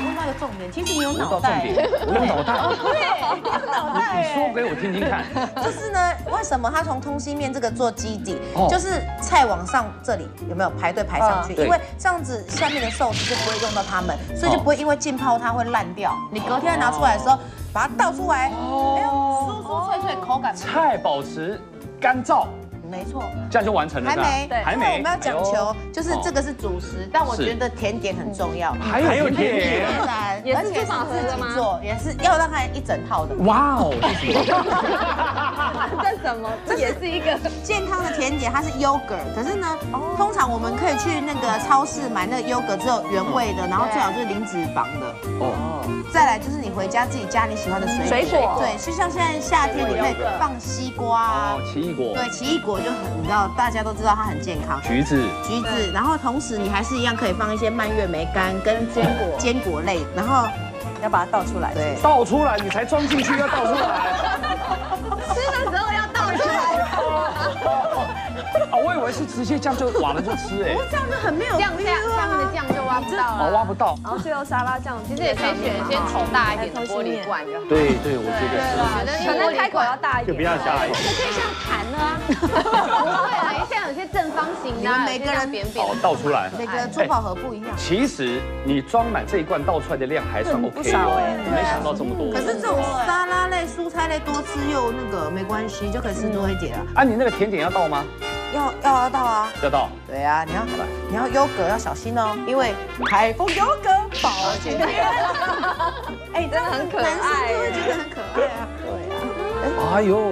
问到一个重点，其实你有问到重脑袋， 点，我有脑袋， 对，你有脑袋。 你说给我听听看。 就是呢，为什么他从通心面这个做基底， 哦就是菜往上这里有没有排队排上去？ 对因为这样子下面的寿司就不会用到它们，所以就不会因为浸泡它会烂掉。你隔天拿出来的时候，把它倒出来，哎呦，酥酥脆脆，口感菜保持干燥， 没错。 这样就完成了。 还没， 还没。 因为我们要讲求，就是这个是主食，但我是觉得甜点很重要。 还有甜点。 当然， 也是而且自己自己做，也是要让它一整套的。 哇哦，这是什么？ 这什么？这也是一个健康的甜点，它是 yogurt， 可是呢，通常我们可以去那个超市买那个 yogurt， 只有原味的，然后最好就是零脂肪的。 哦， 再来就是你回家自己加你喜欢的水果，对，就像现在夏天你可以放西瓜啊， 奇异果。 对，奇异果就很，你知道大家都知道它很健康。 橘子。 橘子，然后同时你还是一样可以放一些蔓越莓干跟坚果类，然后要把它倒出来。 对， 倒出来，你才装进去，要倒出来。 吃的时候要倒出来。 啊，我以为是直接这样就挖了就吃，哎。 这样就很没有这样上面的酱就挖不到哦， 了。 挖不到。 然后最后沙拉酱， 其实也可以选一些头大一点的玻璃罐就好。 对对，我觉得是。 我觉得可能开口要大一点， 就不要下一这可以像盘的啊。不会啊，因为现在有些正方形的， 每个人扁扁好，倒出来。 每个珠宝盒不一样。 其实你装满这一罐倒出来的量还算 OK 少哎哦，没想到这么多。 可是这种沙拉类、蔬菜类多吃又那个没关系，就可以吃多一点啊。 啊，你那个甜点要倒吗？ 要到啊。 要倒。 对啊，你要优格要小心哦，因为海风优格保健天。 哎，真的很可爱， 男生就会觉得很可爱啊。对啊。 哎呦，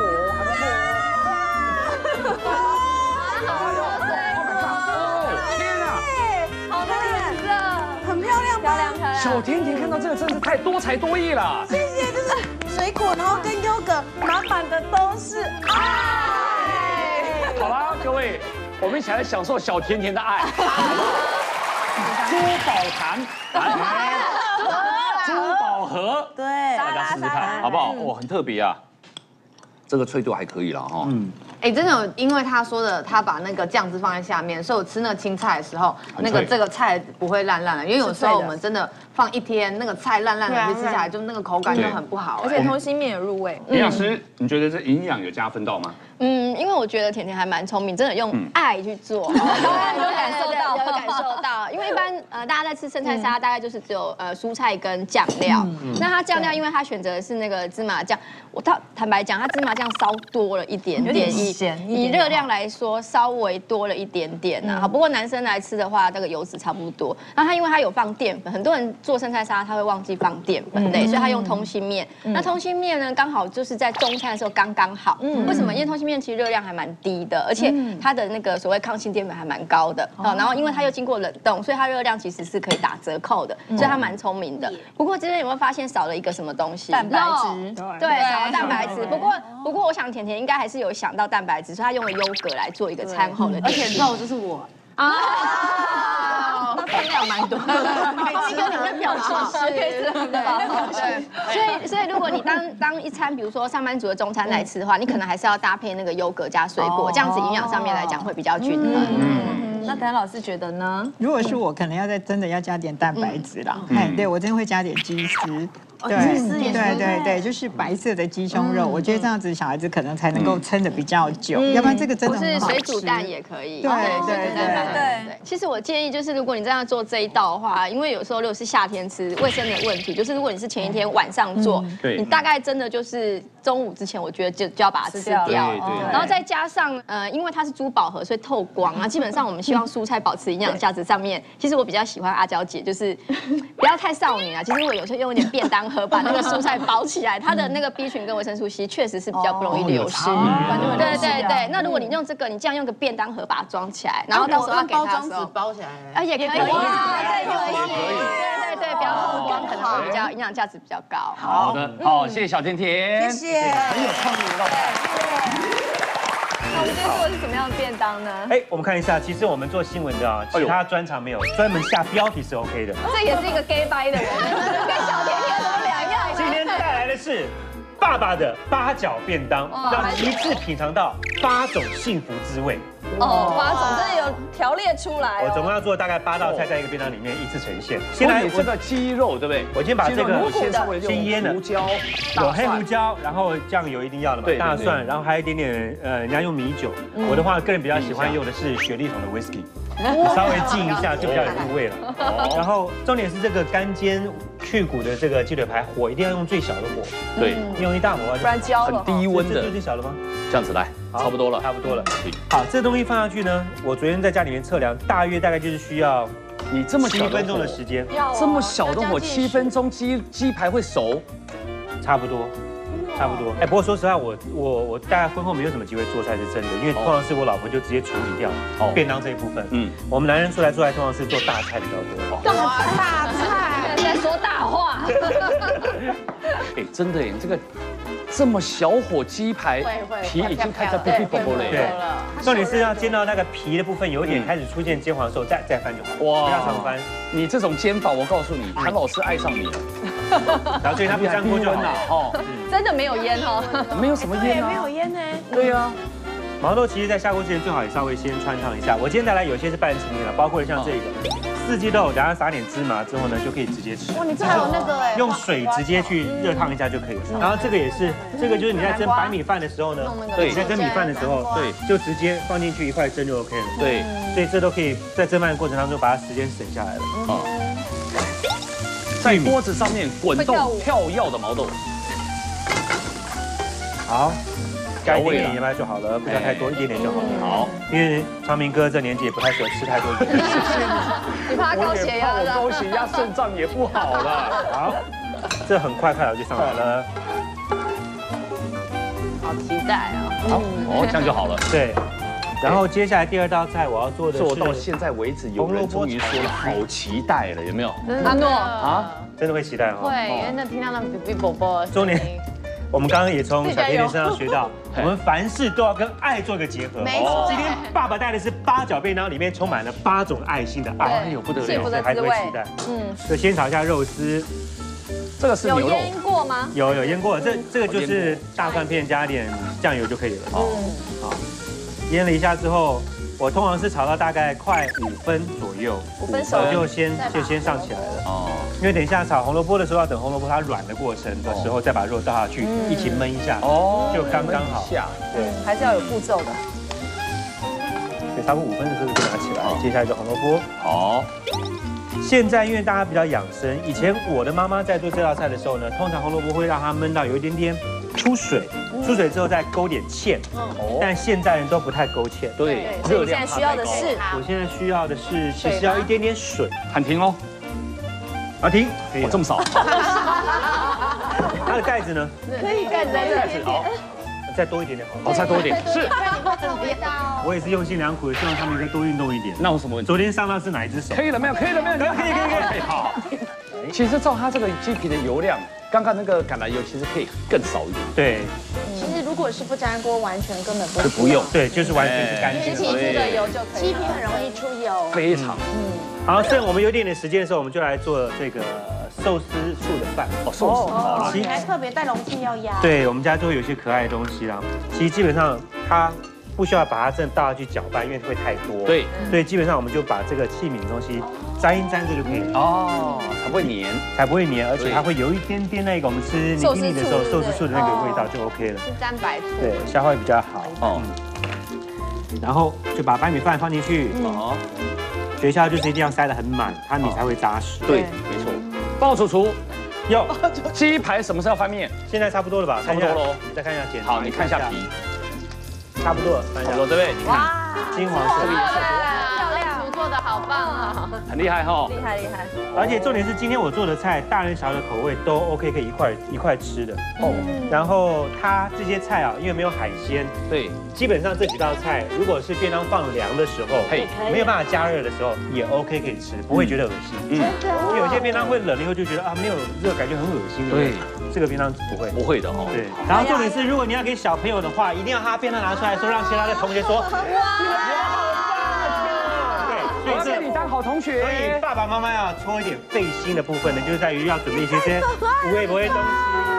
天啊！ 好的颜色， 很漂亮吧？ 漂亮。 小甜甜看到这个真是太多才多艺了。 谢谢，就是水果，然后跟优格满满的都是爱。 好啦，各位，我们一起来享受小甜甜的爱。珠宝坛，珠宝盒， 对， 大家试试看好不好？哇，很特别啊。这个脆度还可以了哈。 哎，真的有，因为他说的，他把那个酱汁放在下面，所以我吃那个青菜的时候，那个这个菜不会烂烂的。因为有时候我们真的放一天，那个菜烂烂的，就吃下来就那个口感就很不好。 而且通心面也入味。 营养师，你觉得这营养有加分到吗？ 因为我觉得甜甜还蛮聪明，真的用爱去做，有感受到有感受到。因为一般大家在吃生菜沙拉，大概就是只有蔬菜跟酱料。那它酱料，因为它选择的是那个芝麻酱，坦白讲，它芝麻酱稍多了一点点，以热量来说稍微多了一点点呐。好，不过男生来吃的话，这个油脂差不多。那它因为它有放淀粉，很多人做生菜沙拉他会忘记放淀粉类，所以他用通心面。那通心面呢，刚好就是在中餐的时候刚刚好。为什么？因为通心面其实热量还蛮低的，而且它的那个所谓抗性淀粉还蛮高的。然后因为它又经过冷冻，所以它热量其实是可以打折扣的，所以它蛮聪明的。不过这边有没有发现少了一个什么东西？ 蛋白质。 对，少了蛋白质。不过我想甜甜应该还是有想到蛋白质，所以他用了优格来做一个餐后的。 而且肉就是我啊，分量蛮多的，一个你会表示是，对，所以如果你当一餐，比如说上班族的中餐来吃的话，你可能还是要搭配那个优格加水果，这样子营养上面来讲会比较均衡。 那谭老师觉得呢？ 如果是我，可能真的要加点蛋白质啦。对我真的会加点鸡丝。对，就是白色的鸡胸肉，我觉得这样子小孩子可能才能够撑得比较久，要不然这个真的很好吃。 水煮蛋也可以。 对。 其实我建议就是，如果你这样做这一道的话，因为有时候如果是夏天吃，卫生的问题，就是如果你是前一天晚上做，你大概真的就是中午之前，我觉得就要把它吃掉。然后再加上因为它是珠宝盒，所以透光啊，基本上我们希望蔬菜保持营养价值上面，其实我比较喜欢阿娇姐，就是不要太少女啊。其实我有时候用一点便当盒把那个蔬菜包起来，它的那个 B 群跟维生素 C 确实是比较不容易流失。对。那如果你用这个，你这样用个便当盒把它装起来，然后到时候要给他的时候包起来， 也可以，对，不要透光，可能会比较营养价值比较高。 好的，好，谢谢小甜甜， 谢谢， 很有创意的老板。 那我们今天做的是什么样的便当呢？ 哎，我们看一下，其实我们做新闻的啊，其他专长没有，专门下标题是 OK 的。 这也是一个 gay bye 的人，跟小甜甜有什么两样？ 今天带来的是爸爸的8角便当，让一次品尝到8种幸福滋味。 哦，把总真的有条列出来。 我总共要做大概8道菜，在一个便当里面依次呈现。 先来这个鸡肉，对不对？ 我先把这个先腌了，胡椒， 有黑胡椒，然后酱油一定要的嘛，大蒜，然后还有一点点人家用米酒。我的话，个人比较喜欢用的是雪莉桶的 whisky。稍微浸一下就比较有入味了。然后重点是这个干煎去骨的这个鸡腿排，火一定要用最小的火。 对， 用一大火不然焦了。 很低温的， 这最小的吗？ 这样子来，差不多了， 差不多了。好，这东西放下去呢，我昨天在家里面测量，大概就是需要你这么 7分钟的时间， 这么小的火7分钟鸡排会熟， 差不多。差不多，不过说实话，我大概婚后没有什么机会做菜是真的，因为通常是我老婆就直接处理掉便当这一部分。我们男人出来做菜通常是做大菜比较多。 大菜， 在说大话。 真的耶，这个这么小火鸡排皮已经开始啵啵啵啵了。 对，重点是要煎到那个皮的部分有点开始出现煎黄的时候，再翻就好。哇，不要常翻。你这种煎法，我告诉你，谭老师爱上你了。然后所以它不粘锅就好。 真的没有烟哦， 没有什么烟啊， 没有烟呢。 对呀， 毛豆其实在下锅之前最好也稍微先穿烫一下。我今天带来有些是半成品了，包括像这个四季豆，等下撒点芝麻之后呢，就可以直接吃。 哇，你这还有那个用水直接去热烫一下就可以了。然后这个也是，这个就是你在蒸白米饭的时候呢，对，在蒸米饭的时候，对，就直接放进去一块蒸就 OK 了。对，所以这都可以在蒸饭的过程当中把它时间省下来了。 在锅子上面滚动跳跃的毛豆。 好，该一点点盐巴就好了，不要太多，一点点就好了。好，因为昌明哥这年纪也不太喜欢吃太多盐。 你怕高血压了？ 高血压、肾脏也不好了。 好，这很快就上来了。 好期待啊！ 好，这样就好了。 对。然后接下来第2道菜我要做的是， 做到现在为止，有人终于说了好期待了，有没有？ 阿诺啊，真的会期待会，因为那听到那比比啵啵。 中年。我们刚刚也从小甜甜身上学到，我们凡事都要跟爱做一个结合。 没错， 今天爸爸带的是8角便当，里面充满了8种爱心的爱， 哎呦不得了， 幸福的滋味。 就先炒一下肉丝， 这个是牛肉， 有腌过吗？ 有腌过，这个就是大蒜片加点酱油就可以了。好，腌了一下之后，我通常是炒到大概快5分左右 ，5分熟， 我就先上起来了。哦。因为等一下炒红萝卜的时候，要等红萝卜它软的过程的时候，再把肉倒下去，一起焖一下，就刚刚好。 对，还是要有步骤的。 对，差不多5分的时候就拿起来，接下来就红萝卜。 好。 现在因为大家比较养生，以前我的妈妈在做这道菜的时候呢，通常红萝卜会让它焖到有一点点出水，出水之后再勾点芡。但现在人都不太勾芡。 对， 热量需要的是， 我现在需要的是，其实要一点点水。 喊停哦。 好，停。 哦，这么少。 它的盖子呢？ 可以盖子在这里。 好，再多一点点好。 再多一点。是。 我也是用心良苦的，希望他们可以多运动一点。 那有什么问题？ 昨天上到是哪一只手？ 可以了没有？可以了没有？可以。好。其实照它这个鸡皮的油量，刚刚那个橄榄油其实可以更少一点。 对。 其实如果是不粘锅，完全根本不用。 对，就是完全是干净。 提出的油就可以。 鸡皮很容易出油。 非常。 好，趁我们有一点点时间的时候，我们就来做这个寿司素的饭。 寿司好。 你还特别带容器要压。 对，我们家就会有一些可爱的东西啦。其实基本上它不需要把它真的倒下去搅拌，因为会太多。对，所以基本上我们就把这个器皿的东西沾一沾这就可以了。 哦，才不会黏，而且它会有一点点那个我们吃尼基尼的时候寿司素的那个味道就 OK 了。 是沾白醋。 对，消化会比较好。哦。然后就把白米饭放进去。学校就是一定要塞得很满，它米才会扎实。 对，没错。鲍主厨，有鸡排什么时候翻面？ 现在差不多了吧？ 差不多喽。 再看一下检查。 好，你看一下皮。 差不多了， 差不多对不对？你看， 金黄色的颜色。 漂亮，厨做的好棒啊！ 很厉害哈。 厉害。 而且重点是今天我做的菜，大人小的口味都 OK， 可以一块吃的。哦。然后它这些菜啊，因为没有海鲜， 对， 基本上这几道菜，如果是便当放凉的时候，没有办法加热的时候，也 OK 可以吃，不会觉得恶心。因为有些便当会冷了以后就觉得啊没有热，感觉很恶心。对，这个便当不会的哦。对。然后重点是，如果你要给小朋友的话，一定要他便当拿出来说，让其他的同学说，哇，对，所以这你当好同学。所以爸爸妈妈要搓一点费心的部分呢，就是在于要准备一些无微不微的东西。